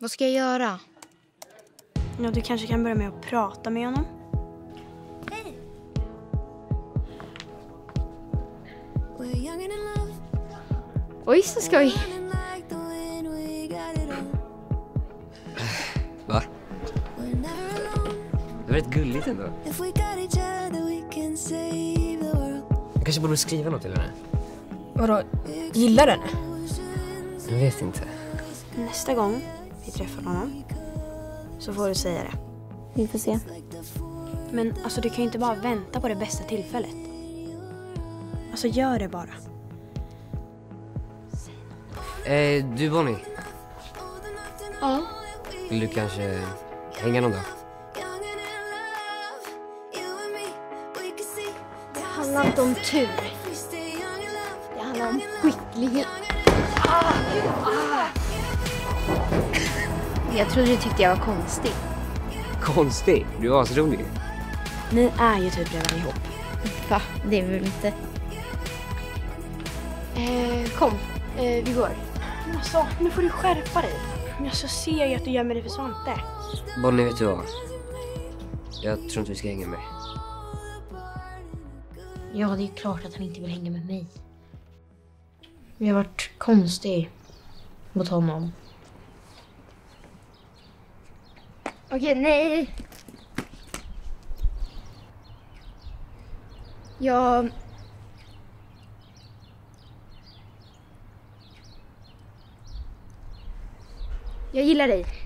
Vad ska jag göra? Ja, du kanske kan börja med att prata med honom. Hej! Oj, så skoj. Va? Det var rätt gulligt ändå. Jag kanske borde skriva något till henne. Vadå? Gillar den? Jag vet inte. Nästa gång vi träffar honom så får du säga det. Vi får se. Men alltså, du kan ju inte bara vänta på det bästa tillfället. Alltså, gör det bara. Du Bonnie, Ja. vill du kanske hänga någon dag? Det handlar inte om tur. Det handlar om skicklighet. Jag trodde du tyckte jag var konstig. Konstig, du är asrolig. Ni är ju typ redan ihop. Va? Det är väl inte. Kom, vi går. Men alltså, nu får du skärpa dig. Jag så ser ju att du gömmer dig för Svante. Bonnie, vet du vad? Jag tror inte vi ska hänga med. Ja, det är klart att han inte vill hänga med mig. Jag har varit konstig mot honom. Okej, nej. Jag gillar dig.